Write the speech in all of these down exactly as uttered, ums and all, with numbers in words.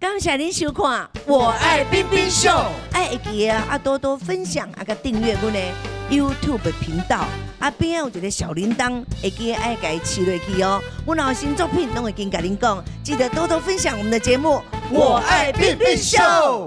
感谢您收看《我爱冰冰秀》，爱会记啊，啊多多分享啊，个订阅阮的 YouTube 频道，啊边有一个小铃铛，会记爱给吃落去哦。阮有新作品拢会跟甲您讲，记得多多分享我们的节目《我爱冰冰秀》。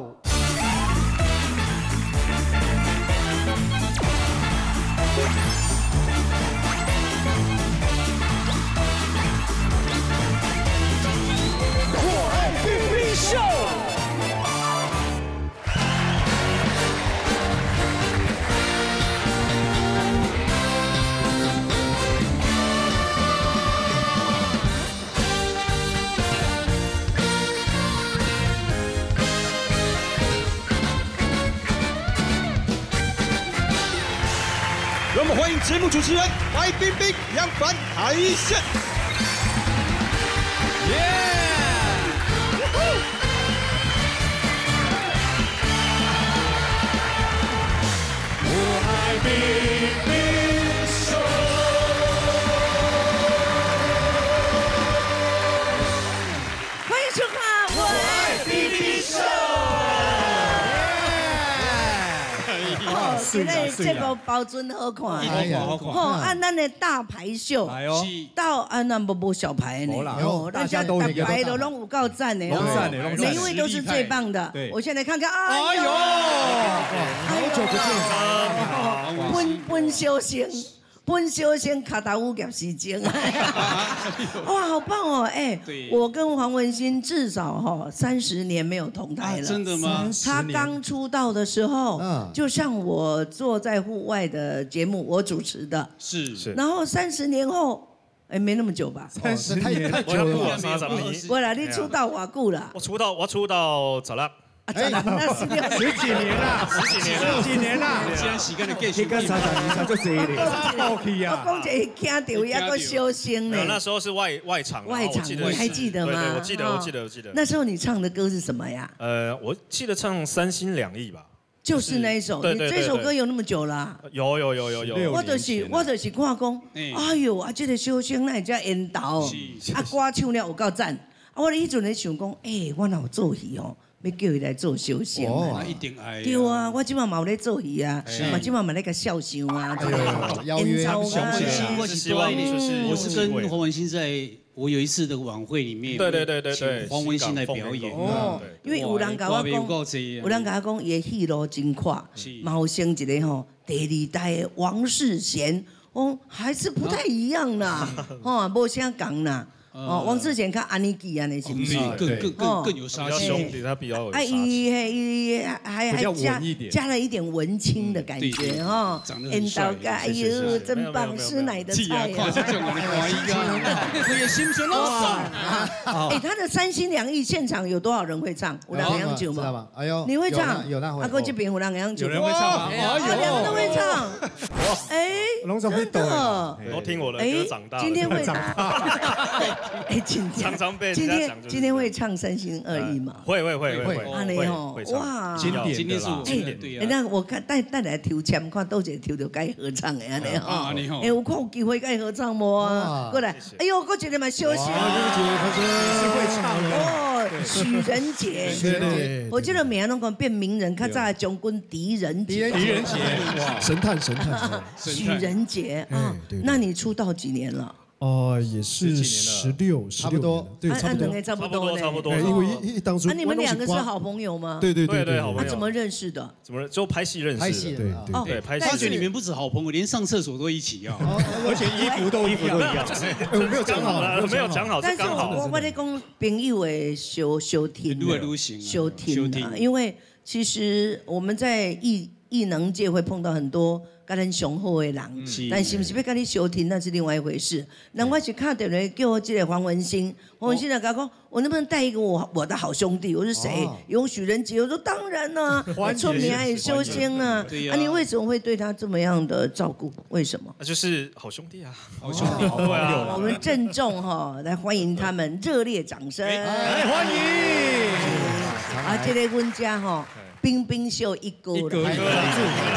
让我们欢迎节目主持人白冰冰、杨凡、海鲜。耶！我爱冰冰秀。 欢迎收看《我爱冰冰秀》。今日节目包准好看， 好看好看。 哦，按咱的大牌秀， 哎呦， 到按咱无无小牌呢，哦，大家大牌都拢有够赞的哦，每一位都是最棒的。我现在看看，哎呦， 好久不见， 本本小生。本小生卡达乌夹时间，哇，好棒哦！哎，我跟黄文欣至少哈三十年没有同台了。 真的吗？ 他刚出道的时候，就像我坐在户外的节目，我主持的。 是是。 然后三十年后，哎，没那么久吧？ 三十年太久了。 我啦，你出道偌久啦？ 我出道，我出道十六。 哎，那十六十几年了， 十几年了， 十几年了。 既然时间的继续， 你跟常常你常就这一点，爆气啊！ 我讲一个听到一个小生呢。 那时候是外外场， 外场你还记得吗？ 我记得，我记得，我记得。 那时候你唱的歌是什么呀？ 呃，我记得唱《三心两意》吧。 就是那一首，你这首歌有那么久了？ 有有有有有。 我就是我就是看讲，哎呦啊，这个小生那只烟头，啊歌唱了有够赞。啊，我迄阵咧想讲，哎，我哪有做戏哦？要叫伊来做小生啊！ 一定爱。 对啊，我今晚嘛有咧做戏啊，嘛今晚嘛咧个笑声啊， 邀约啊。 我是希望就是我是跟黄文欣在，我有一次的晚会里面， 对对对对对， 黄文欣来表演。 哦，因为有人甲我讲，有人甲我讲，伊的戏路真快，嘛有生一个吼第二代的王世贤，哦还是不太一样啦，哦无啥讲啦。哦，王世贤较安尼记安尼是不是？ 更更更更有杀气， 兄弟他比较有杀气。伊还还加加了一点文青的感觉哈。 烟刀哥，哎呦，真棒，师奶的菜啊！ 我也心酸哦。 哎，他的三心两意现场有多少人会唱？有人会唱吗？ 哎呦， 你会唱？ 有那会。 阿哥这边有人会唱？ 有人会唱吗？ 啊，两个都会唱。哎，真的。 都听我的歌长大。 今天会长大。哎，今天常常被今天今天会唱三心二意吗？ 会会会会会。安尼吼，哇， 经典今天是我经典对啊。 那我看带带来抽签，看倒一个抽到该合唱的安尼吼。哎，有看有机会该合唱无啊？过来，哎呦，我一个嘛休息。哦，许仁杰，许仁杰，我记得名拢讲变名人，较早将军狄仁杰。 狄仁杰，哇，神探神探。 许仁杰啊，那你出道几年了？ 哦，也是十六， 差不多， 对，差不多， 差不多， 差不多。 因为一一当初， 那你们两个是好朋友吗？ 对对对对， 好朋友。 他怎么认识的？ 怎么就拍戏认识？ 拍戏， 对对对，拍戏。 发觉你们不止好朋友，连上厕所都一起啊， 而且衣服都衣服都一样。 我没有讲好， 没有讲好， 但是我我在讲朋友的修修听，修听啊，因为其实我们在艺艺能界会碰到很多。跟人雄厚的人，但是不是要跟你相听，那是另外一回事。那我是看到人叫我这个黄文欣，黄文欣就讲，我能不能带一个我我的好兄弟？我说谁？有许仁杰。我说当然啦，出名也修仙啊。啊，你为什么会对他这么样的照顾？为什么？ 那就是好兄弟啊， 好兄弟，对啊。 我们郑重哈来欢迎他们，热烈掌声！ 来欢迎。 啊，这个阮家哈冰冰秀一哥。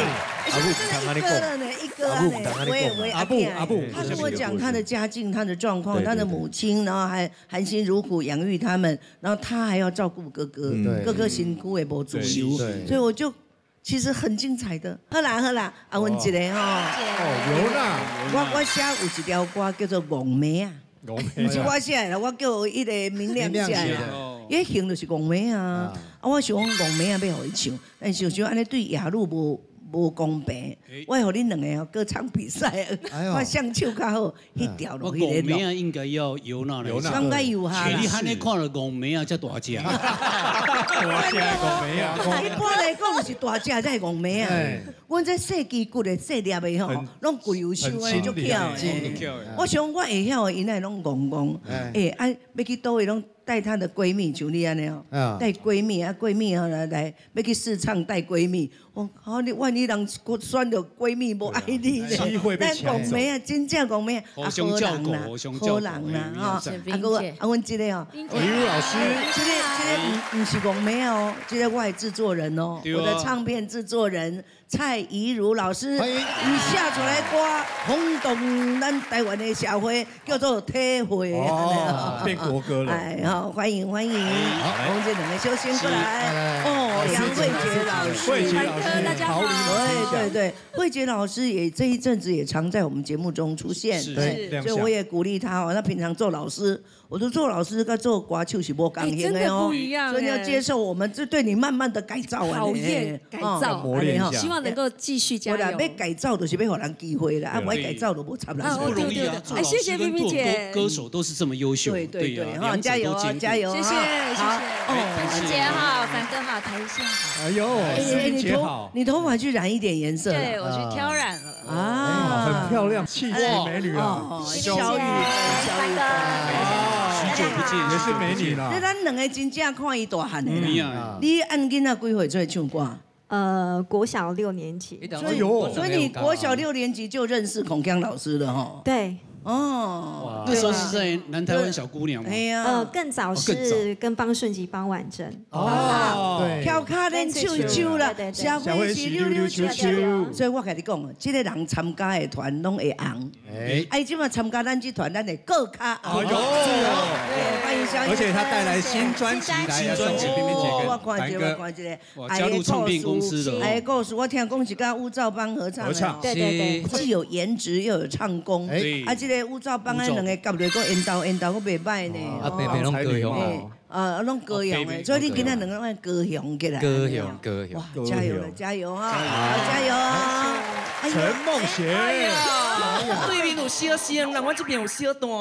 阿布一个了呢，一个了呢，我也我也阿布阿布，他跟我讲他的家境、他的状况，他的母亲，然后还含辛茹苦养育他们，然后他还要照顾哥哥，哥哥辛苦也无自由，所以我就其实很精彩的。好啦好啦，阿文一个吼， 哦，有啦， 我我写有一条歌叫做《戆妹》啊，不是我写的，我叫一个明亮写的。伊型就是戆妹啊，啊我想讲戆妹啊要互伊唱，但是想安尼对亚路无无公平，我互恁两个哦歌唱比赛，我唱唱较好，迄条落去咧。 戆妹啊应该要由那来唱， 应该有哈。 你喊你看了戆妹啊，才大只。 大只戆妹啊！ 一般来讲就是大只才戆妹啊。阮这细肌骨的细粒的吼，拢贵有收的，足巧的。我想我会晓的，因内拢戆戆。诶，啊，要去倒位拢。带她的闺蜜，像你安尼哦，带闺蜜啊，闺蜜啊来来，要去试唱带闺蜜，我好你万一人选到闺蜜无爱你咧，但戆妹啊，真正戆妹啊， 好人啦， 好人啦，哈，啊个啊，阮这个哦， 李如老师， 这个这个不是戆妹哦，这个我的制作人哦，我的唱片制作人蔡怡如老师，伊写出来歌轰动咱台湾的社会，叫做体会， 变国歌了。 好，欢迎欢迎，我们这两个修仙过来。哦，杨慧杰老师， 慧杰老师， 大家好。 对对对，慧杰老师也这一阵子也常在我们节目中出现，对，所以我也鼓励他哦。他平常做老师，我说做老师跟做歌手是不共型的哦，所以你要接受我们这对你慢慢的改造啊， 考验改造， 磨练一下， 希望能够继续加油。 要改造就是要给人机会啦，啊，不改造就无插人。 不容易啊，做老师跟做歌手都是这么优秀， 对对对，哈，加油啊，加油！ 谢谢谢谢，文杰好，凡哥好，台线好。 哎呦， 你头你头发去染一点颜色， 对我去挑染了啊， 很漂亮，气质美女啊， 小雨， 凡哥， 许久不见， 也是美女啦。 那咱两个真正看伊大汉的啦，你按囡仔几岁出来唱歌？ 呃，国小六年级， 所以所以你国小六年级就认识孔锵老师了哈？ 对。 哦， 那时候是在南台湾小姑娘吗？ 哎呀， 呃，更早是跟帮顺吉、帮婉珍。 哦，对， 跳卡练唱唱啦，小飞是溜溜秋秋。所以我跟你讲，这个人参加的团拢会红。哎，哎，今嘛参加咱这团，咱会更卡红。对，欢迎小雨。 而且他带来新专辑来， 新专辑， 我看一个，我看一个， 加入唱片公司的。 哎，故事我听讲是跟乌兆邦合唱的。 对对对， 既有颜值又有唱功。哎，啊，这个乌兆邦安两个夹落个演导演导个袂歹呢。 啊，北北拢高雄哦。 啊，拢高雄的，所以你今仔两个人高雄起来。 高雄高雄。 哇，加油了，加油啊！加油啊！ 陈梦贤。 对面有小声，人我这边有小段。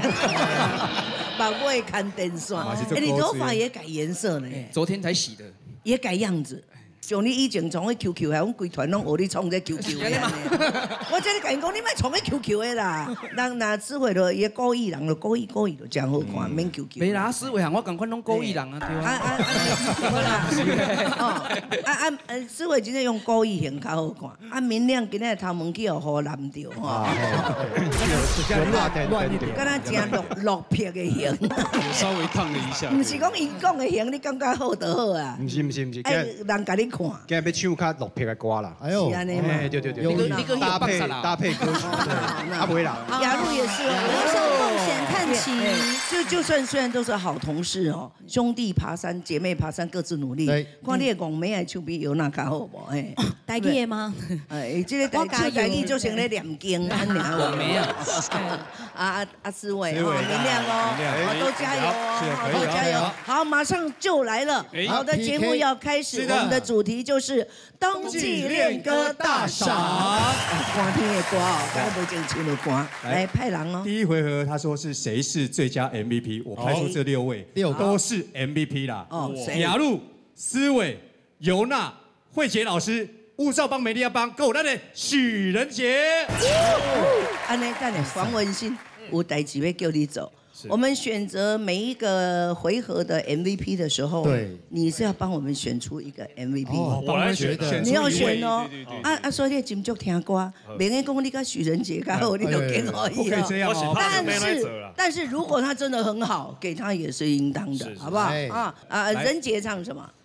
把尾看电线，哎，你头发也改颜色呢？ 昨天才洗的。 也改样子。像你以前从个 Q Q 的，阮规团拢学你创这 Q Q 的。我这里甲因讲，你莫创个 Q Q 的啦。人若智慧就伊故意人就故意故意就真好看，免 Q Q。 没啦，思维行我共款拢故意人啊，对啊。啊啊啊！哦，啊啊！呃，思维真正用故意型较好看。啊，明亮今日头毛去互好蓝调吼。 乱乱一点。 敢若真落落魄的型。 稍微烫了一下。 唔是讲伊讲的型，你感觉好就好啊。 唔是唔是唔是。 哎，人甲你。今日要唱较落魄的歌啦，哎呦， 哎对对对，搭配搭配歌曲，啊不会啦， 雅露也是哦， 我向梦贤看齐， 就就算虽然都是好同事哦，兄弟爬山，姐妹爬山，各自努力。看你的戆妹爱唱比有那较好无？哎， 台语吗？ 哎，这个台唱台语就成咧念经，安娘戆妹啊， 啊啊思伟哦，明亮哦，都加油哦，都加油！好，马上就来了，好的节目要开始，我们的主。主题就是冬季恋歌大赏，光听的歌哦，刚刚无正唱的歌，来派人哦。 第一回合他说是谁是最佳 M V P， 我排出这六位，六都是 M V P 啦。哦，雅露、思伟、尤娜、慧杰老师、乌兆邦、美丽亚邦，够咱的许仁杰。 安尼，等下黄文新有代志要叫你走。我们选择每一个回合的 M V P 的时候，对，你是要帮我们选出一个 M V P， 我来选的， 你要选哦。啊啊，所以你金足听歌，别人讲你跟许仁杰刚好，你就给可以哦。但是，但是如果他真的很好，给他也是应当的，好不好？啊啊，仁杰唱什么？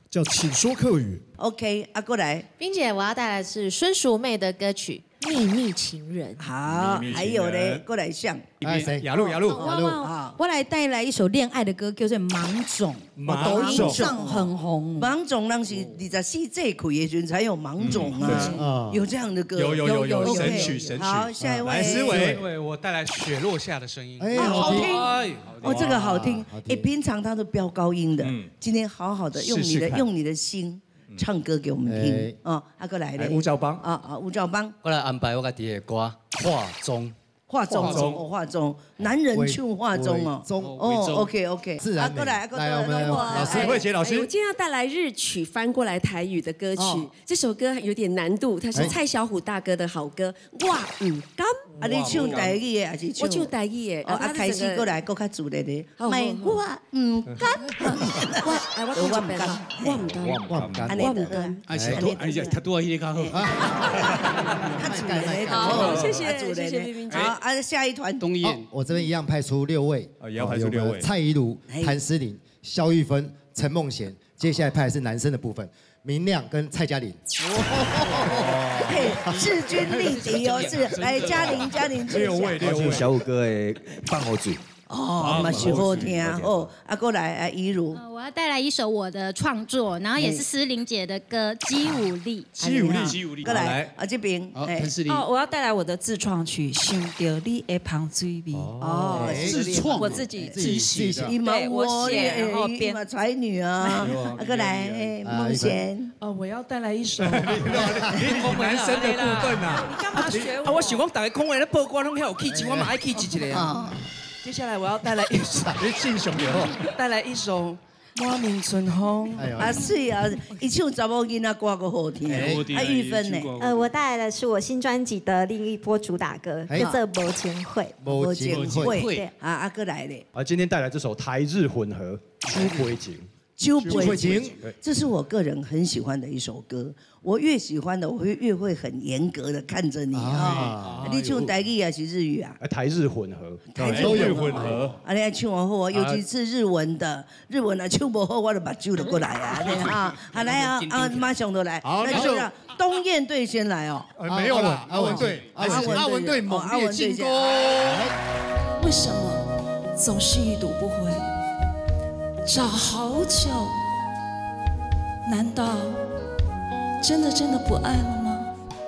叫《请说客语》。 OK， 啊，过来， 冰姐，我要带来的是孙淑妹的歌曲《秘密情人》。 好，还有嘞，过来像， 哎谁？雅露，雅露， 雅露。我来带来一首恋爱的歌，叫做《芒种》，抖音上很红。 芒种那是二十四节开的时候才有芒种啊，有这样的歌， 有有有有神曲神曲。 好，下一位， 来思维， 对，我带来雪落下的声音。 哎，好听，哦，这个好听。哎，平常他都飙高音的，今天好好的用你的用你的心。唱歌给我们听哦，阿哥来了， 吴兆邦啊啊，吴兆邦， 我来安排我家己的歌《画中》， 画中哦，画中，男人唱画中哦，哦 ，OK OK， 自然美。来，我们老师慧杰老师， 我今天要带来日曲翻过来台语的歌曲，这首歌有点难度，它是蔡小虎大哥的好歌，我唔甘。 啊，你唱台语的还是唱？ 我唱台语的， 哦，啊，开始过来，搁较自然的，卖我唔甘， 我哎，我我唔甘，我唔甘， 我唔甘， 我唔甘。 哎，是多，哎呀，他多迄个较好。 较自然的， 好，谢谢谢谢冰冰姐。 好，啊，下一团东燕， 我这边一样派出六位， 也要派出六位， 蔡依如、谭诗琳、萧玉芬、陈梦贤，接下来派的是男生的部分。明亮跟蔡嘉玲， 嘿，势均力敌哦，是来嘉玲，嘉玲六位六位， 小五哥的放好嘴， 哦，嘛是好听哦，啊，过来啊，怡如， 我要带来一首我的创作，然后也是诗玲姐的歌《肌无力》， 肌无力，肌无力， 过来啊，这边， 谭诗琳， 哦，我要带来我的自创曲《想到你的香水味》， 哦， 自创， 我自己自己写的， 对， 我写，然后编嘛才女啊，啊，过来，梦贤， 哦，我要带来一首， 男生的部分啊， 你干嘛学我？我想讲大家讲话咧报歌拢遐有气质，我嘛爱气质一下啊。接下来我要带来一首， 你信雄有， 带来一首《满面春风》。 啊是啊，一唱查某囡仔歌个好听，啊玉芬呢？ 呃，我带来的是我新专辑的另一波主打歌，叫做《无情会》。 无情会， 对啊，阿哥来嘞。 啊，今天带来这首台日混合《酒杯情》。 酒杯情，这是我个人很喜欢的一首歌。我越喜欢的，我会越会很严格的看着你啊。你唱台语还是日语啊？ 台日混合， 台日混合。啊，你爱唱我好，尤其是日文的，日文啊唱不好，我就把酒就过来啊。啊，好来啊啊，马上都来。 好， 那就让东燕队先来哦。 没有了，阿文队，还是阿文队猛烈进攻。 为什么总是已读不回？找好久，难道真的真的不爱了吗？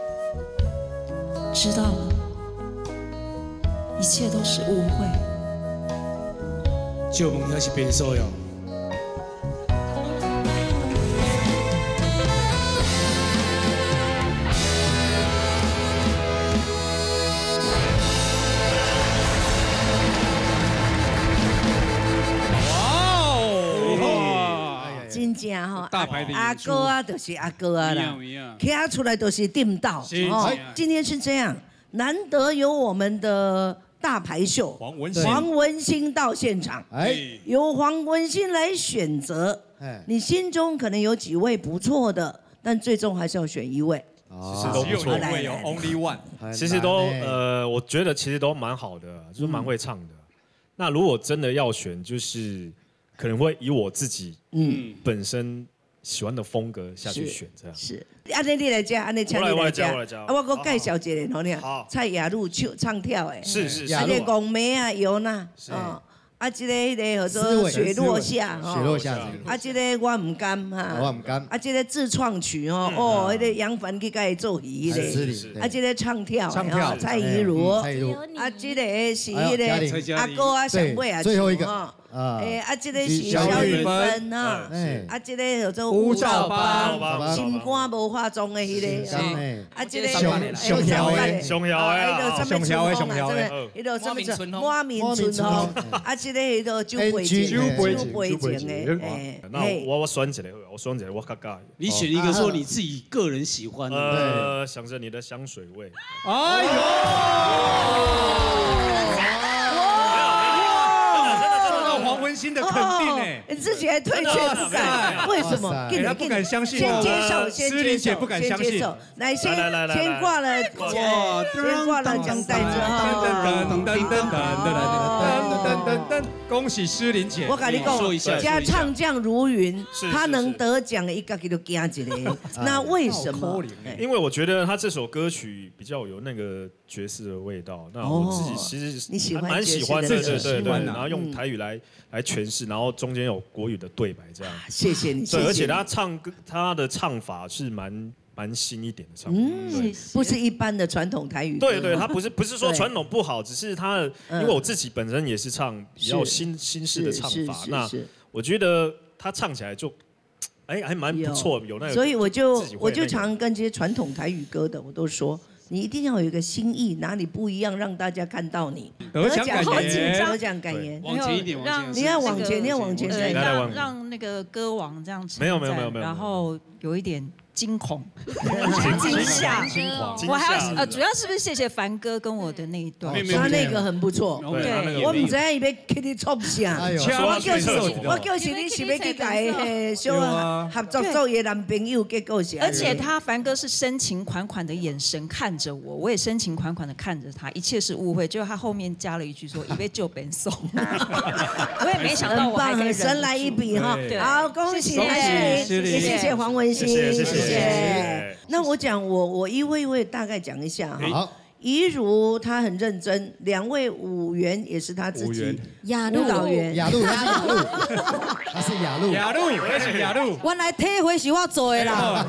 知道了，一切都是误会。 就梦还是变数哟。 真正吼， 大牌的阿哥啊，就是阿哥啊啦，看出来都是定道。哦，今天是这样，难得有我们的大牌秀黄文兴黄文兴到现场，哎，由黄文兴来选择。你心中可能有几位不错的，但最终还是要选一位。 其实都不错， 会有 only one。 其实都呃，我觉得其实都蛮好的，就是蛮会唱的。那如果真的要选，就是可能会以我自己嗯本身喜欢的风格下去选，这样是。安尼你来讲，安尼请你来讲。 我来讲， 我我介绍一个，好你好。蔡雅露唱唱跳的， 是是是。 啊，这咏梅啊，尤娜，哦。啊，这个迄个叫做雪落下， 雪落下。 啊，这个我唔甘哈， 我唔甘。 啊，这个自创曲哦，哦，迄个杨凡去甲伊做戏的，啊，这个唱跳， 唱跳， 蔡依如， 蔡依如， 啊，这个是迄个阿哥啊，上尾啊， 最后一个啊，诶，啊，这个是萧玉芬哈，啊，这个叫做吴兆邦， 心肝无化妆的迄个，啊，这个熊熊条的， 熊条的， 熊条的，熊条的， 迄个什么春风，满面春风，啊，这个迄个酒杯情，酒杯情的， 那我我选一个，我选一个，我较介意。 你选一个说你自己个人喜欢的， 呃，想着你的香水味。 哎呦！ 黄文兴的肯定哎， 自己还推荐赛，为什么？ 他不敢相信， 先接受，先接受， 不敢相信。 来，先先挂了，哇，先挂了奖带之后， 噔噔噔噔噔噔噔噔噔，恭喜诗玲姐！ 我跟你讲，家唱将如云，他能得奖，一个给都加一个。那为什么？ 因为我觉得他这首歌曲比较有那个爵士的味道。那我自己其实还蛮喜欢的，对对对。然后用台语来来诠释，然后中间有国语的对白，这样。 谢谢你。 对，而且他唱歌，他的唱法是蛮蛮新一点的唱法， 嗯，不是一般的传统台语。 对对，他不是不是说传统不好，只是他的，因为我自己本身也是唱比较新新式的唱法，那我觉得他唱起来就。哎，还蛮不错，有那个。 所以我就我就常跟这些传统台语歌的，我都说，你一定要有一个新意，哪里不一样，让大家看到你。 得奖感言， 得奖感言， 往前一点，往前。 你要往前，你要往前， 让让那个歌王这样子。 没有没有没有没有。 然后有一点惊恐、惊吓，我还要呃，主要是不是谢谢凡哥跟我的那一段？ 他那个很不错， 对， 我唔知伊要给你创啥，我叫是，我叫是你是要去改嘿，小合作做嘢男朋友，结果是。 而且他凡哥是深情款款的眼神看着我，我也深情款款的看着他，一切是误会。结果他后面加了一句说：“以为就本送。”我也没想到我还可以神来一笔哈，好，恭喜诗玲，也谢谢黄文馨，谢谢。谢谢。那我讲我我一位一位大概讲一下哈。好，怡如她很认真，两位舞员也是她自己雅露导员， 雅露，她是雅露，她是雅露， 雅露，那是雅露。 原来体会是我做的啦。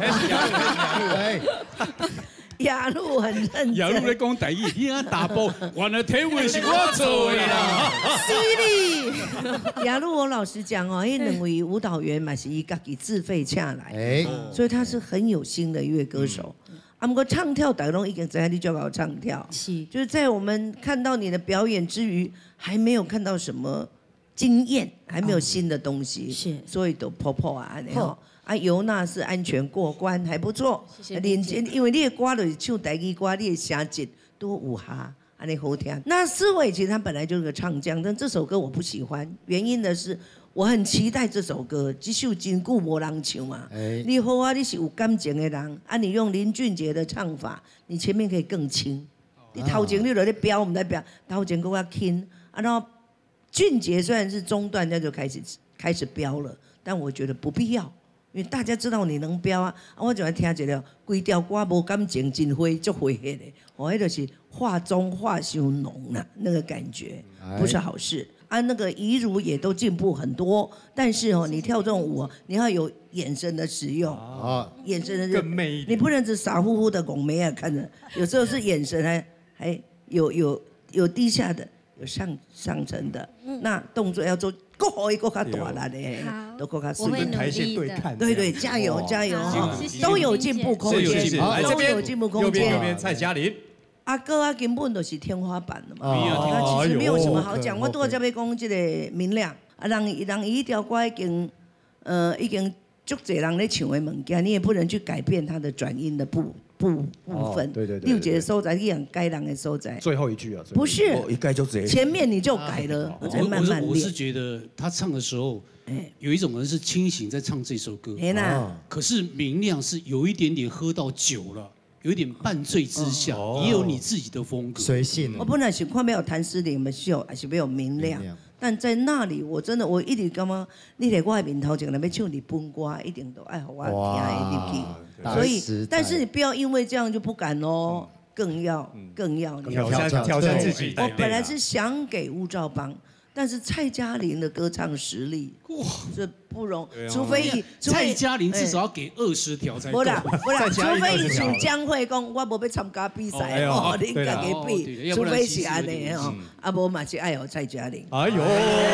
雅露很认真。 雅露在讲台语，你看打波，原来体会是我做的啦。 犀利。 雅露，我老实讲哦，因两位舞蹈员嘛是伊自己自费请来，哎，所以他是很有心的一位歌手。啊，不过唱跳大家都已经知道你就搞唱跳，是，就是在我们看到你的表演之余，还没有看到什么经验，还没有新的东西，是，所以都破破啊，然后。啊，尤娜是安全过关，还不错。谢谢。连因为你的歌就是唱台语歌，你的声质都有哈，安尼好听。那思伟其实他本来就是个唱将，但这首歌我不喜欢，原因的是我很期待这首歌，这首真久无人唱嘛。欸、你好啊，你是有感情的人，啊，你用林俊杰的唱法，你前面可以更轻。你头前你就在飙，我们在飙，头前更加轻。啊，然后俊杰虽然是中段，那就开始开始飙了，但我觉得不必要。因为大家知道你能飙啊，啊，我就爱听一个规条歌无感情，真灰足灰黑的，哦，迄就是话中话伤浓啦，那个感觉不是好事。啊，那个怡如也都进步很多，但是哦，你跳这种舞，你要有眼神的使用，啊，眼神的更媚一点， 你不能只傻乎乎的拱眉啊看着，有时候是眼神还还有有有低下的，有上上层的，那动作要做。够好一个较大了嘞，都够较顺利。 台线对看， 对对，加油加油哈，都有进步空间，都有进步空间。 右边右边蔡嘉玲， 阿哥啊根本都是天花板了嘛，他其实没有什么好讲。我多才要讲这个明亮，啊，让让一条歌已经，呃，已经足侪人咧唱的物件，你也不能去改变它的转音的部部部分。 对对对， 六节的收在一样该人的收在。 最后一句啊， 不是， 一改就直前面你就改了，我才慢慢练。 我是觉得他唱的时候，有一种人是清醒在唱这首歌，可是明亮是有一点点喝到酒了。有一点半醉之下，哦、也有你自己的风格， 随性。 我本来想看没有谭诗玲，没秀，还是没有明亮，但在那里我真的我一直感觉，你在我的面头前那边唱日本歌，一定都爱我听的入去。所以，但是你不要因为这样就不敢哦，更要更要挑战挑战自己。 我本来是想给乌兆邦。但是蔡嘉玲的歌唱实力，哇，这不容，除非以蔡嘉玲至少要给二十条才够。 不啦不啦，除非以像江蕙讲，我无要参加比赛哦，你家己比，除非是安尼哦，啊无嘛是爱哦蔡嘉玲。哎呦，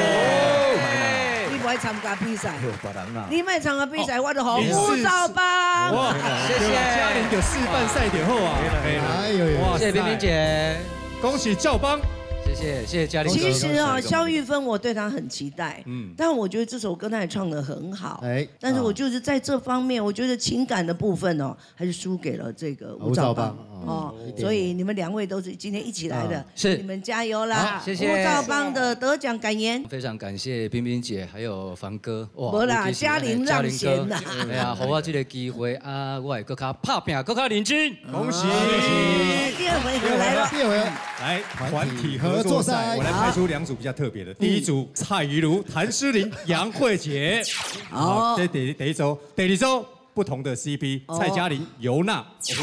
你不爱参加比赛，你莫参加比赛，我就好乌兆邦。 哇，谢谢嘉玲有示范赛点后啊， 哎呦，谢谢冰冰姐， 恭喜兆邦。 谢谢谢谢嘉玲。 其实啊，萧玉芬我对她很期待，嗯，但我觉得这首歌她也唱得很好，哎，但是我就是在这方面，我觉得情感的部分哦，还是输给了这个吴兆邦。 哦，所以你们两位都是今天一起来的， 是你们加油啦！ 谢谢。 乌兆邦的得奖感言， 非常感谢冰冰姐还有凡哥，哇， 没啦，嘉玲让贤呐， 哎呀，给我这个机会啊，我会更加拍拼，更加认真， 恭喜！ 第二回合来了， 第二回合来团体合作赛，我来派出两组比较特别的，第一组蔡宜如、谭诗玲、杨慧婕，好，这第第一周，第二周。不同的 C P， 蔡嘉玲、尤娜。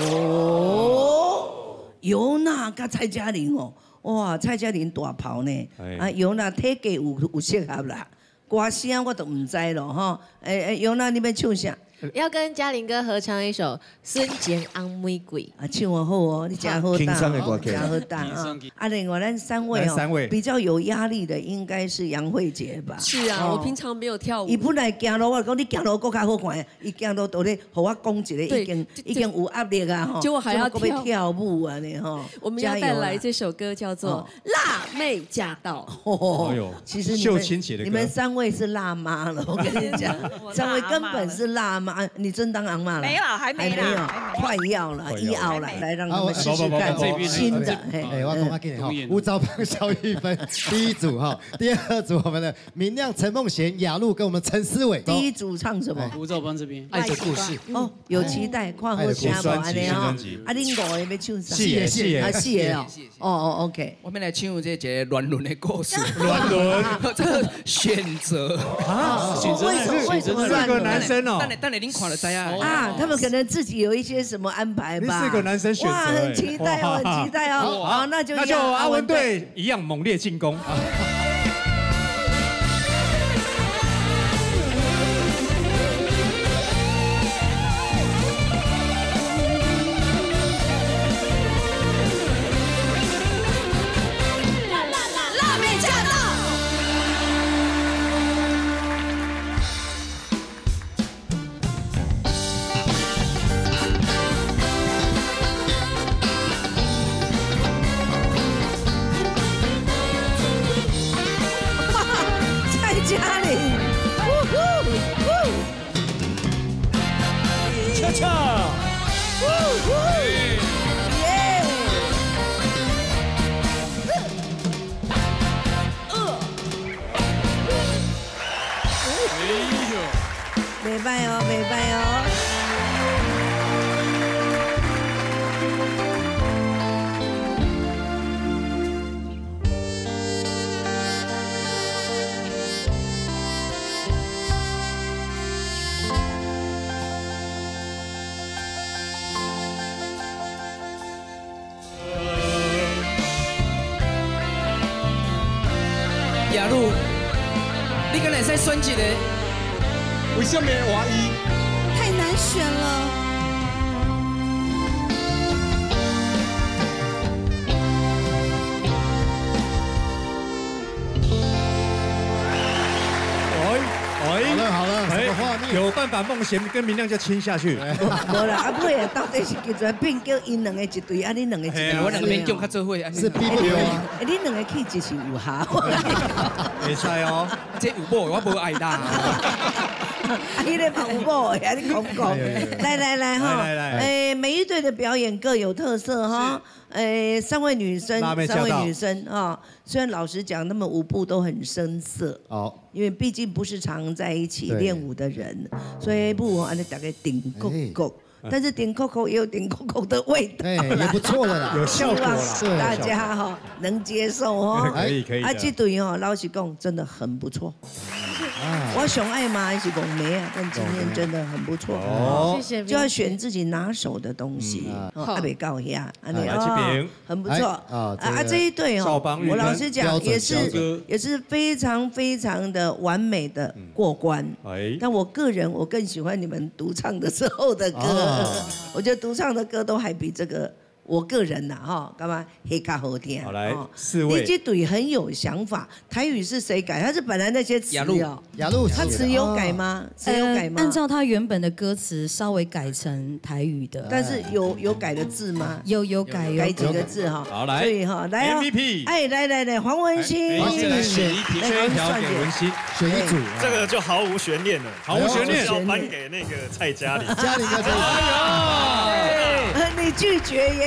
哦，尤娜跟蔡嘉玲哦，哇，蔡嘉玲大炮呢，啊，尤娜体格有有适合啦，歌声我都唔知咯哈。诶诶，尤娜你要唱啥？ 要跟嘉玲哥合唱一首《孙坚安玫瑰》 啊，唱得好哦，你真好打哦，真好打啊！啊，另外咱三位哦，比较有压力的应该是杨慧婕吧？ 是啊，我平常没有跳舞。 伊本来行路，我讲你行路更加好看，伊行路都咧，和我讲一个已經已經有壓力啊吼， 结果还要跳跳舞啊你吼。 我们要带来这首歌叫做《辣妹驾到》。 哦哟， 其实秀清姐的歌， 你们三位是辣妈了，我跟你讲，三位根本是辣妈，你真当阿妈了？ 没有，还没有， 快要了，一熬了，来让他们试试看新的。 哎，我讲给你哈，吴兆邦、肖玉芬第一组哈，第二组我们的明亮、陈梦贤、雅露跟我们陈思伟。 第一组唱什么？ 吴兆邦这边《 爱的故事》 哦，有期待，看好声无安尼哈。啊，恁五个要唱啥？ 四个，四个， 啊，四个哦。哦哦 ，OK。 我们来唱这个乱伦的故事。 乱伦， 这个选择啊？选择为什么四个男生哦？ 等你等你恁看了知啊。 啊，他们可能自己有一些什么安排吧。 四个男生选择， 哇，很期待哦，很期待哦。好，那就那就阿文队一样猛烈进攻。 袂歹哦，袂歹哦。 雅露，你敢会使选一个？ 为什么换伊？ 太难选了。 哎， 好了好了，什么画面？ 有办法，梦贤跟明亮就亲下去。 无啦，啊尾啊，到底是叫做变叫因两个一对，啊恁两个一对。 我两个勉强较做伙， 是逼不了啊。 哎，恁两个气质是有效。 会使哦， 这有某我无爱啦。 啊，伊咧跑步呀，你讲讲。来来来哈，哎，每一队的表演各有特色哈。哎，三位女生，三位女生啊，虽然老实讲，她们舞步都很生涩。哦。因为毕竟不是常在一起练舞的人，所以不啊，那大概顶够够。但是顶 Coco 也有顶 Coco 的味道， 也不错了啦， 有效果啦， 大家哈能接受哦。 可以可以。 啊，这对哦，老实讲真的很不错。我熊爱嘛还是拱梅啊，但今天真的很不错。 哦，谢谢。 就要选自己拿手的东西，阿北告一下，啊你哦， 很不错。啊啊这一对哦，我老实讲也是也是非常非常的完美的过关。哎，但我个人我更喜欢你们独唱的时候的歌，我觉得独唱的歌都还比这个。我个人呐，哈，干嘛黑卡好听？ 好来，四位。 你这对很有想法。台语是谁改？他是本来那些词哦。 雅露， 他词有改吗？词有改吗？ 按照他原本的歌词稍微改成台语的。 但是有有改的字吗？ 有有改，有改几个字哈。 好来， 所以哈，来 M V P， 哎，来来来，黄文兴， 黄文兴选一题，选一条给文兴， 选一组。 这个就毫无悬念了， 毫无悬念， 要颁给那个蔡嘉玲。 嘉玲哥， 哎呦，你拒绝也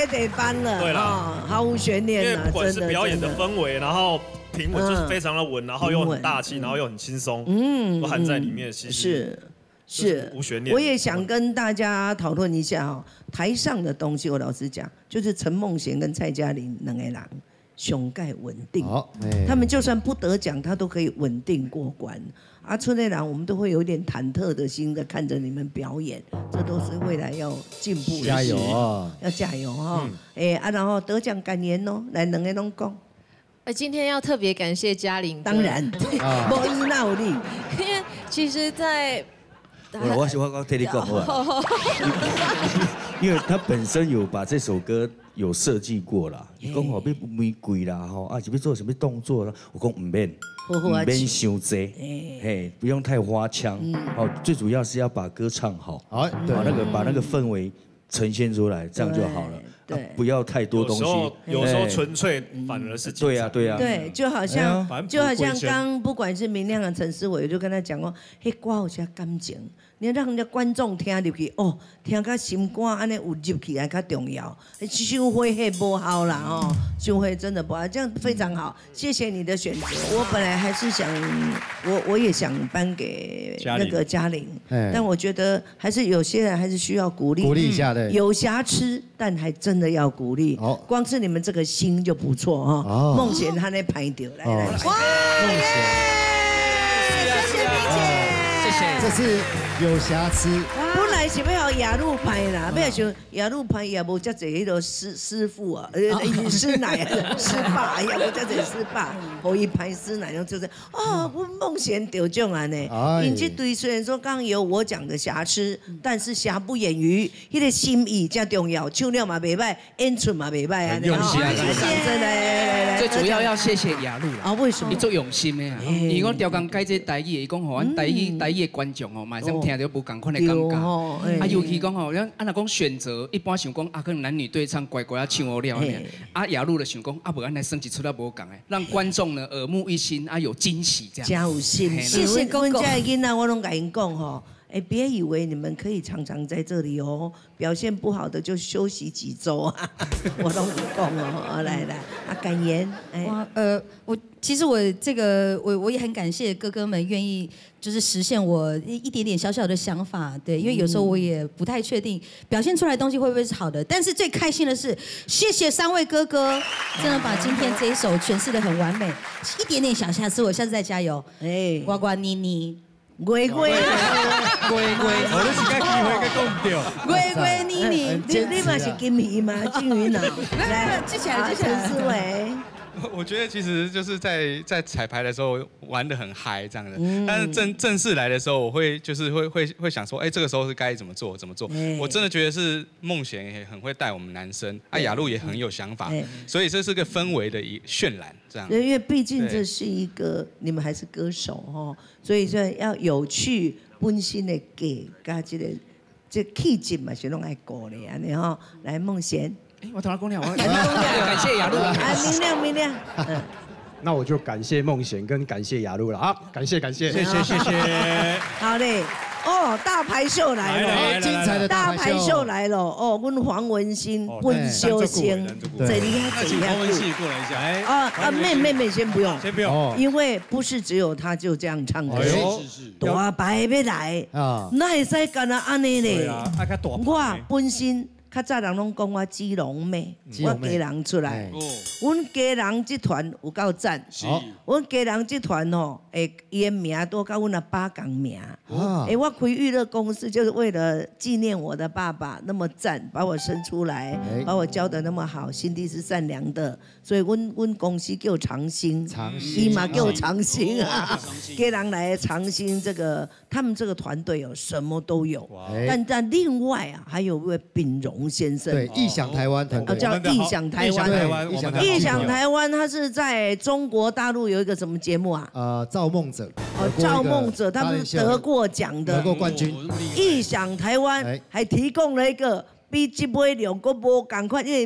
得翻了， 对啦，毫无悬念因为不管是表演的真氛围，然后平稳就是非常的稳，然后又很大气，然后又很轻松，嗯，都含在里面，其实是是无悬念。 我也想跟大家讨论一下哈，台上的东西，我老实讲，就是陈梦贤跟蔡嘉玲两个人。熊盖稳定，他们就算不得奖，他都可以稳定过关。啊，春内郎我们都会有点忐忑的心的看着你们表演，这都是未来要进步的， 加油啊！ 要加油哈！哎啊，然后得奖感言哦，来两个拢讲。 呃，今天要特别感谢嘉玲， 当然，无伊哪有你？ 因为其实，在我我喜欢刚听你讲话，因为他本身有把这首歌有设计过啦，你讲好要玫瑰啦，吼啊，是要做什么动作啦？我讲唔免，唔免伤济，嘿，不用太花腔，哦，最主要是要把歌唱好，把那个把那个氛围呈现出来，这样就好了。对，不要太多东西。 有时候纯粹反而是对呀对呀。 对，就好像就好像刚不管是明亮的陈思伟，我就跟他讲过，迄歌有些感情，你要让人家观众听入去，哦，听到心肝安尼有入去来较重要。收回迄不好啦哦，收回真的不好，这样非常好，谢谢你的选择。我本来还是想，我我也想颁给那个嘉玲，但我觉得还是有些人还是需要鼓励， 鼓励一下的， 有瑕疵，但还真的要鼓励。光是你们这个心就不错哈。梦贤他那拍掉，来来，哇，梦贤，谢谢冰姐， 谢谢，这是有瑕疵。 本来是要雅路拍啦，要想雅路拍也无遮济迄个师师傅啊，呃，师奶师爸，也无遮济师爸，互伊拍师奶，就是哦，阮梦贤得奖安尼。因这对虽然说刚刚有我讲的瑕疵，但是瑕不掩瑜，迄个心意才重要，唱了嘛袂歹，演出嘛袂歹安尼。 用心啊， 真的。 最主要要谢谢雅路啦。 啊，为什么？ 伊做用心的啊。伊讲调工改这台语，伊讲吼，咱台语台语的观众吼，马上听到无共款的感觉。啊，尤其讲吼，咱按若讲选择，一般想讲啊，可能男女对唱乖乖啊唱好了呢。啊，雅路就想讲啊，无咱来升一出来无共的，让观众呢耳目一新，啊有惊喜这样。 真有心，谢谢公公。这囡仔我拢甲因讲吼。哎，别以为你们可以常常在这里哦，表现不好的就休息几周啊！我都不讲哦，来来，啊，感言，哎， 呃，我其实我这个我我也很感谢哥哥们愿意就是实现我一点点小小的想法，对，因为有时候我也不太确定表现出来的东西会不会是好的，但是最开心的是，谢谢三位哥哥，真的把今天这一首诠释得很完美，一点点小瑕疵，我下次再加油，哎，呱呱妮妮。龟龟，龟龟， 我都是该机会该讲唔对。 龟龟妮妮，你你嘛是金鱼吗？金鱼脑，来记起来，记起来。陈思维， 我觉得其实就是在在彩排的时候玩得很嗨这样的，但是正正式来的时候，我会就是会会会想说，哎，这个时候是该怎么做怎么做？我真的觉得是梦贤也很会带我们男生，啊，雅路也很有想法，所以这是个氛围的一渲染这样。 因为毕竟这是一个你们还是歌手哦，所以说要有趣、温馨的给，加这个这气质嘛是拢爱过的安尼吼。来，梦贤。 我同他讲了，我感谢雅路啊！ 啊，明亮明亮。 那我就感谢梦贤跟感谢雅路了啊！感谢感谢， 谢谢谢谢。 好嘞，哦，大牌秀来了， 精彩的大牌秀来了哦！阮黄文新、温秀星，这里还怎样？ 黄文新过来一下。 啊啊，妹妹妹先不用， 先不用， 因为不是只有他就这样唱的，是是大牌要来啊，那会使干那安尼嘞？我本身。较早人拢讲我基隆妹，我家人出来。阮家人这团有够赞，阮家人这团吼，诶，伊的名都甲阮阿爸共名。诶，我开娱乐公司就是为了纪念我的爸爸那么赞，把我生出来，把我教得那么好，心地是善良的，所以阮阮公司叫长兴，伊嘛叫长兴啊。家人来长兴这个，他们这个团队有什么都有，但但另外啊，还有位秉荣。先生对，异想台湾团队叫异想台湾，异想台湾，他是在中国大陆有一个什么节目啊？ 呃，造梦者。 哦，造梦者，他们得过奖的， 得过冠军。 异想台湾还提供了一个比这杯两个无同款，因为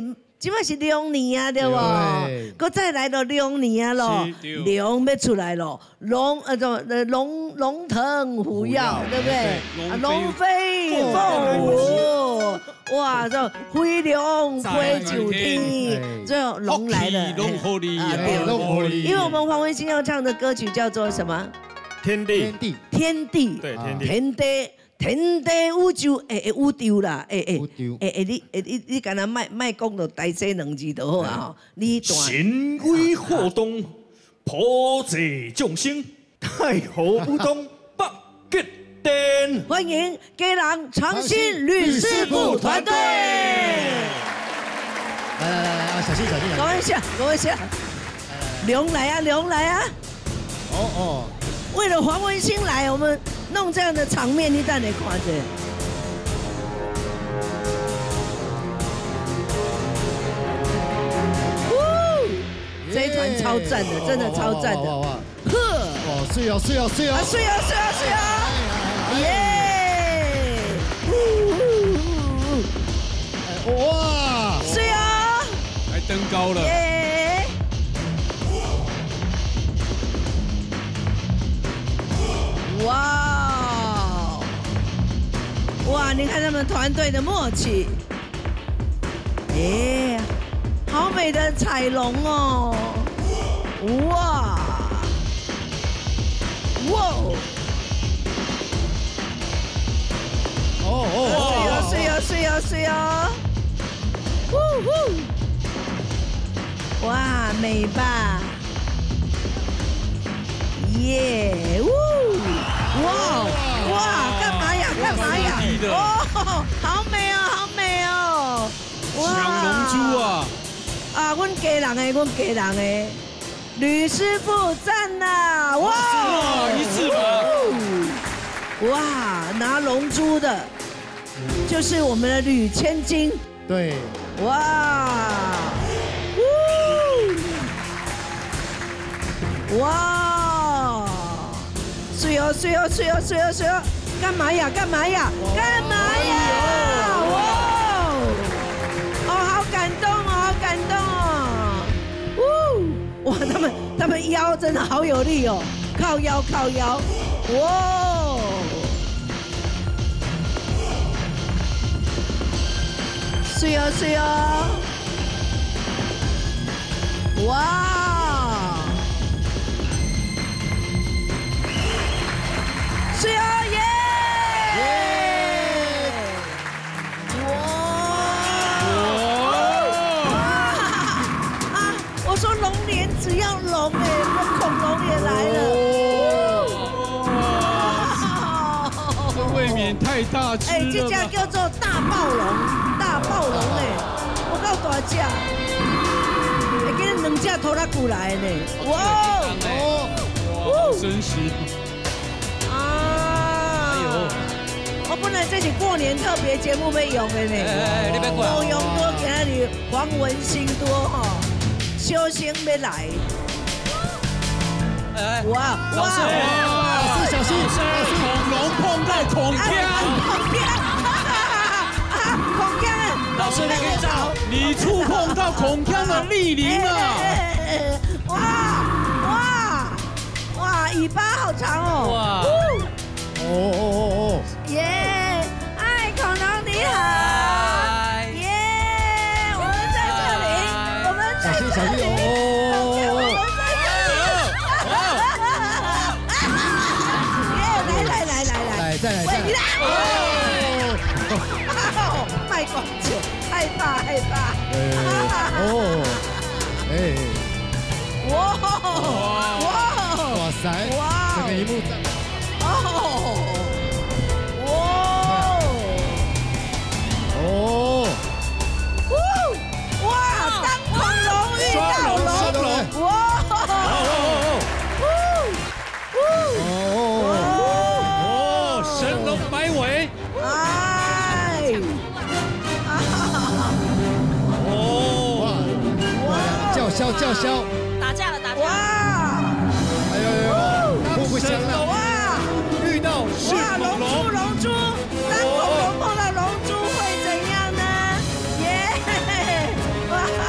即摆是龙年啊，对无？搁再来到龙年啊咯，龙要出来咯，龙呃怎龙龙腾虎跃，对不对？啊，龙飞凤舞，哇，这飞龙飞九天，最后龙来了， 龙火力， 龙火力。因为我们黄文兴要唱的歌曲叫做什么？ 天地， 天地， 天地， 对，天地， 天地。天地宇宙，诶诶，宇宙啦，诶诶，诶诶，你诶你你敢若卖卖讲到大这两字就好啊吼，你段。 神威祸东，普济众生，太和武东北极殿。 欢迎给人长兴吕师傅团队。来来来来啊，小心小心小心。 等一下，等一下，龙来啊，龙来啊！ 哦哦。 为了黄文兴来，我们弄这样的场面，你等你看着。这一团超赞的，真的超赞的。呵， 哇，睡哦睡哦睡哦， 睡哦睡哦睡哦，耶！ 哇， 睡哦， 还登高了。 哇哇！你看他们团队的默契，哎，好美的彩龙哦！哇哇！哦哦！睡哦睡哦睡哦！呼呼！哇，美吧？耶！呜！哇哇！干嘛呀？干嘛呀？哦，好美哦，好美哦！ 抢龙珠啊！ 啊，阮家人的，阮家人的，吕师傅赞呐！哇！ 一次吧！ 哇，拿龙珠的，就是我们的吕千金。 对。 哇！哇！睡哦睡哦睡哦睡哦睡哦！干嘛呀？干嘛呀？干嘛呀？哇！哦，好感动哦，好感动哦！呜！哇，他们他们腰真的好有力哦，靠腰靠腰，哇！睡哦睡哦！哇！睡哦耶！哇！我说龙年只要龙哎，恐龙也来了。 这未免太大只了。 哎，这家叫做大暴龙，大暴龙哎，我够大只，会给你两只拖拉骨来呢。哇哦！哇，真实。 我本来这是过年特别节目要用的呢，欧阳多今日黄文兴多哈，小心要来。哇老师， 老师小心， 恐龙碰到孔锵， 孔锵，孔锵， 老师你可以找，你触碰到孔锵的莅临了。 哇哇哇，尾巴好长哦。哇。 哦哦哦哦！ 耶！哎，恐龙你好！耶！我们在这里，我们在这里。小心小心哦！我们在这里。耶！来来来来来！ 来再来再来！ 哦！卖光酒，害怕害怕！ 哦！哎！ 哇！ 哇！哇塞！哇！整个荧幕。哦，哇，哦，哇，当恐龙遇到龙，哇， 哦，神龙摆尾， 哎， 哦，哇，叫嚣叫嚣， 打架了打架，哇， 哎呦呦，互不相让。 哇！龙珠，龙珠，当恐龙碰到龙珠会怎样呢？耶！哇！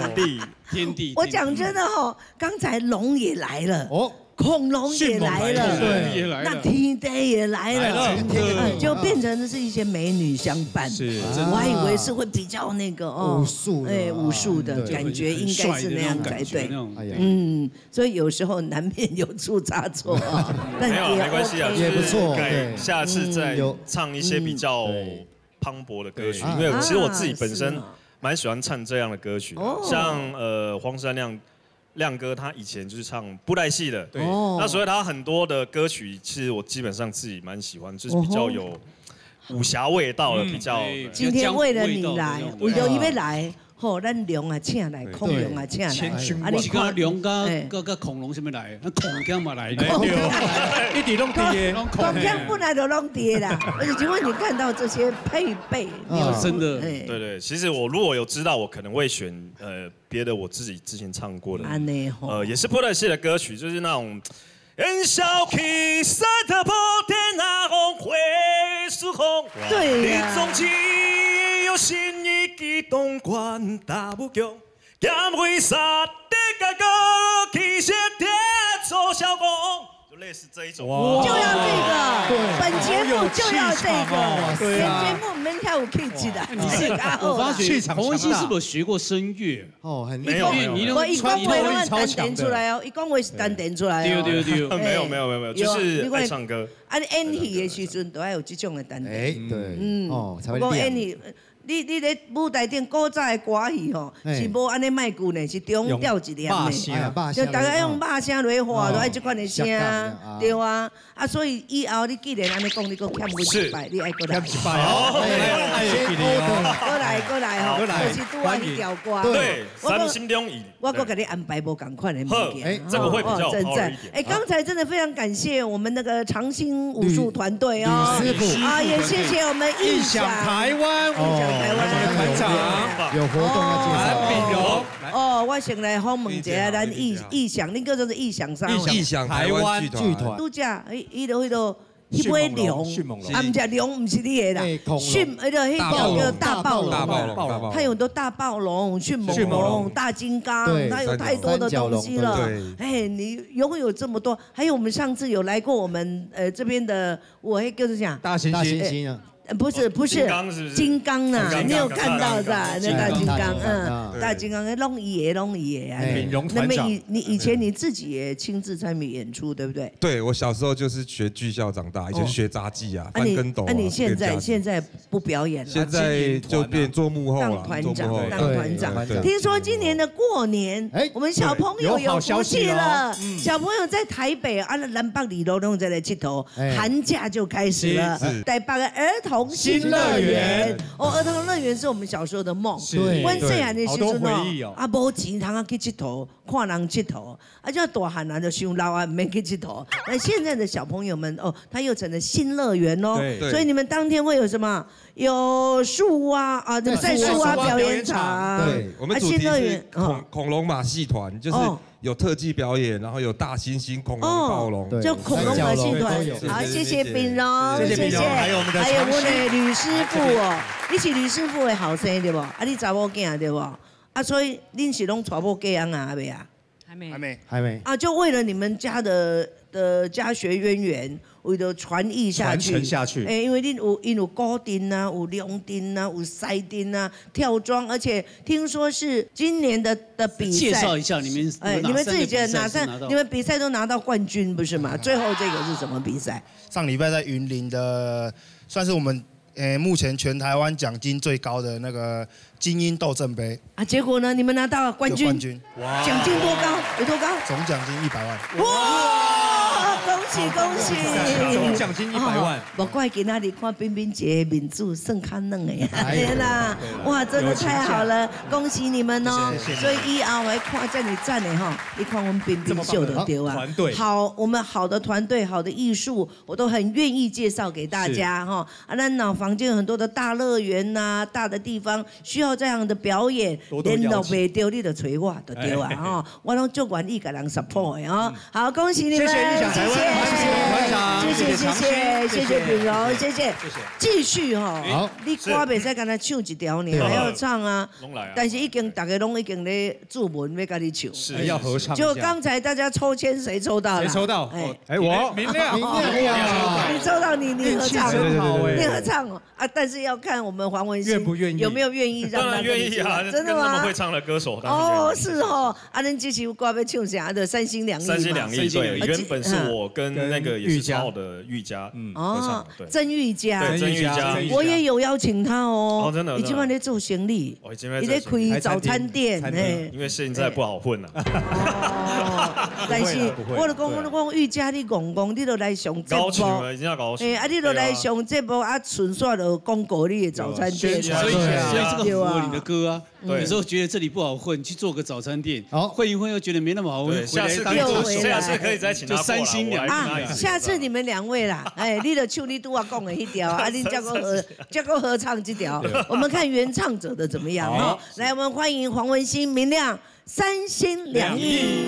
地天地。 我讲真的哈，刚才龙也来了哦。恐龙也来了， 对， 那天地也来了，就变成是一些美女相伴。 是， 我还以为是会比较那个哦， 武术， 哎，武术的感觉应该是那样才对。嗯，所以有时候难免有出差错啊， 但也没关系啊， 也不错。 对，下次再唱一些比较磅礴的歌曲，因为其实我自己本身蛮喜欢唱这样的歌曲，像呃黄山亮。亮哥他以前就是唱布袋戏的，对，那所以他很多的歌曲，其实我基本上自己蛮喜欢，就是比较有武侠味道的，比较。 今天为了你来，为了伊要来，吼，咱龙啊请来，恐龙啊请来， 啊你看龙跟个个恐龙什么来？那恐龙嘛来， 一直拢跌， 恐龙本来就拢跌啦，而且请问你看到这些配备， 真的， 对对，其实我如果有知道，我可能会选呃。别的我自己之前唱过的，呃，也是布袋戏的歌曲，就是那种。烟消气散的破天那红会是红， 对呀。 你总只有心意激动关大不强，剑会杀的个个气血铁做小工。就类似这一种， 就要这个，本节目就要这个， 对啊，本节目我们跳舞 K 级的。 你是我发觉洪文熙是不是学过声乐？ 哦，很没有没有， 我一讲话都是单点出来哦，一讲话是单点出来哦。对对对， 没有没有没有没有，就是爱唱歌。 啊，你演戏的时阵都要有这种的单点。 哎，对，嗯，哦，才会练。你你咧舞台顶古早的歌戏吼，是无安尼卖句呢，是中调一念呢，就大家用肉声来画，都爱这款的声，对啊，啊，所以以后你既然安尼讲，你搁欠我一拜，你爱过来， 欠一拜哦，爱记你哦， 过来过来吼，就是拄啊你调歌， 对，三心两意， 我搁给你安排无共款的物件， 哎，这个会比较好一点。 哎，刚才真的非常感谢我们那个长兴武术团队哦，啊，也谢谢我们印象台湾。 台湾的团长有活动要介绍。 炳荣哦，我先来访问一下咱意意想，恁叫做是意想啥？ 意想台湾剧团。 拄只，迄迄个迄个迄尾龙，啊，唔是龙，唔是你的啦。迅，迄个迄个叫大暴龙，大暴龙，它有很多大暴龙、迅猛龙、大金刚，它有太多的东西了。哎，你拥有这么多，还有我们上次有来过我们呃这边的，我迄叫做啥？ 大猩猩啊。 不是不是，金刚呐，你有看到是吧？那大金刚，嗯，大金刚，弄爷弄爷啊。那么以你以前你自己也亲自参与演出，对不对？ 对，我小时候就是学剧校长大，以前学杂技啊，翻跟斗啊。 那你现在现在不表演了？ 现在就变做幕后了， 当团长，当团长。听说今年的过年，我们小朋友有福气了，小朋友在台北啊，南北里都拢在来佚佗，寒假就开始了，台北的儿童。新乐园哦，儿童乐园是我们小时候的梦。对，温细汉的时阵哦，啊，无钱通啊去佚佗，看人佚佗，啊，叫大汉啊就想老啊，没去佚佗。那现在的小朋友们哦，他又成了新乐园哦，所以你们当天会有什么？有树蛙啊，在树蛙表演场。 对，我们主题是恐恐龙马戏团，就是。有特技表演，然后有大猩猩、恐龙、暴龙， 就恐龙马戏团。好，谢谢炳荣，谢谢，还有我们的还有我们的吕师傅哦，你是吕师傅的后生对不？啊，你查某囝对不？啊，所以恁是拢娶某嫁人啊，未啊？ 还没， 还没， 还没。 啊，就为了你们家的的家学渊源。为了传艺下去， 传承下去。 哎，因为你有因有高钉啊，有龙钉啊，有塞钉啊，跳桩，而且听说是今年的的比赛。 介绍一下你们，哎， 你们自己觉得哪三？你们比赛都拿到冠军不是吗？最后这个是什么比赛？ 上礼拜在云林的，算是我们呃目前全台湾奖金最高的那个精英斗阵杯啊。结果呢，你们拿到了冠军。 冠军。 哇！奖金多高？有多高？ 总奖金一百万。 哇！恭喜恭喜！ 总奖金一百万。 莫怪今仔日看冰冰姐面子算较嫩的，天哪！哇，真的太好了，恭喜你们哦！所以以后来看这里赞的哈，你看我们冰冰秀的对啊， 团队好，我们好的团队，好的艺术，我都很愿意介绍给大家哈。啊，那老房间有很多的大乐园呐，大的地方需要这样的表演，联络袂到你就找我就对啊哈，我拢足愿意给人 support 的哦。好，恭喜你们，谢谢。 团长，谢谢谢谢谢谢品荣，谢谢，继续哈。好，你歌袂使跟他唱一条呢，还要唱啊。但是已经大家拢已经咧注文要跟你唱， 是要合唱。 就刚才大家抽签谁抽到了？ 谁抽到？哎哎，我明亮，明亮，你抽到你你合唱，你合唱哦啊！但是要看我们黄文兴愿不愿意， 有没有愿意让他愿意啊？ 真的吗？ 那么会唱的歌手哦，是哦。啊，恁这首歌要唱啥的？三心两意。 三心两意，对，原本是我跟那个也是超好的玉佳，嗯，合唱，对， 曾玉佳， 对，曾玉佳， 我也有邀请他哦。 哦，真的， 你今晚在做行李， 我今晚在开早餐店， 哎，因为现在不好混啊。 哦，但是我就讲，我就讲玉佳，你讲讲，你就来上节目， 已经要搞， 哎，啊，你就来上节目啊，纯粹就广告你的早餐店， 所以所以这个符合你的歌啊。有时候觉得这里不好混，去做个早餐店，混一混又觉得没那么好混， 下次下次可以再请他就三心两意。 下次你们两位啦，哎，你就唱你拄我讲的一条，啊，你叫个合叫个合唱这条，我们看原唱者的怎么样哈。来，我们欢迎黄文兴、明亮，三心两意。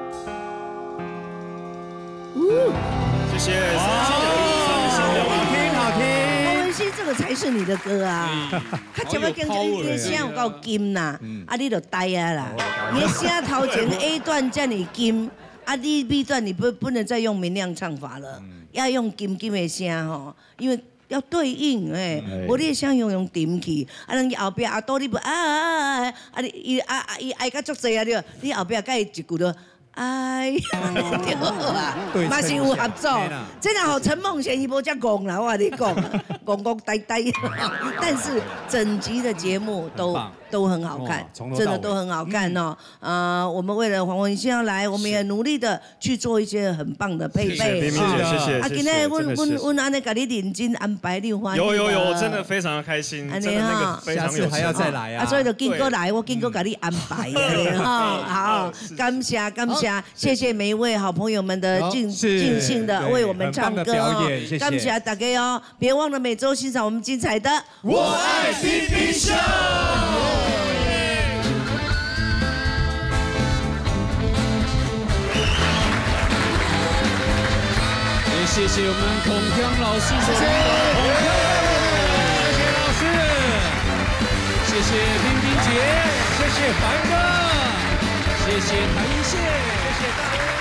谢谢，三心两意，三心两意， 好听好听。 黄文兴，这个才是你的歌啊！他怎么跟你的声有够金呐？啊，你就呆啊啦！你的声头前 A 段这么金，啊，你 B 段你不不能再用明亮唱法了，要用金金的声吼，因为要对应哎，我你的声用用沉去，啊，人后壁啊多你不啊啊啊，啊你伊啊啊伊爱甲足济啊对，你后壁甲伊一句了。哎呀，对啊，嘛是有合作。这若好陈梦贤伊无遮戆啦，我跟你讲，戆戆呆呆。但是整集的节目都都很好看，真的都很好看哦。呃，我们为了黄文兴要来，我们也努力的去做一些很棒的配备。 谢谢，谢谢。 啊，今天阮阮阮安尼甲你认真安排，你有欢喜？ 有有有，真的非常的开心，真的那个非常有还要再来啊。 啊，所以就经过来，我经过甲你安排的哈。好，感谢感谢。谢谢每一位好朋友们的尽尽兴的为我们唱歌哦，感谢大家哦！别忘了每周欣赏我们精彩的《 我爱冰冰秀》。 也谢谢我们孔锵老师，谢谢谢谢老师， 谢谢冰冰姐， 谢谢凡哥。 谢谢谭一谢，谢谢大家。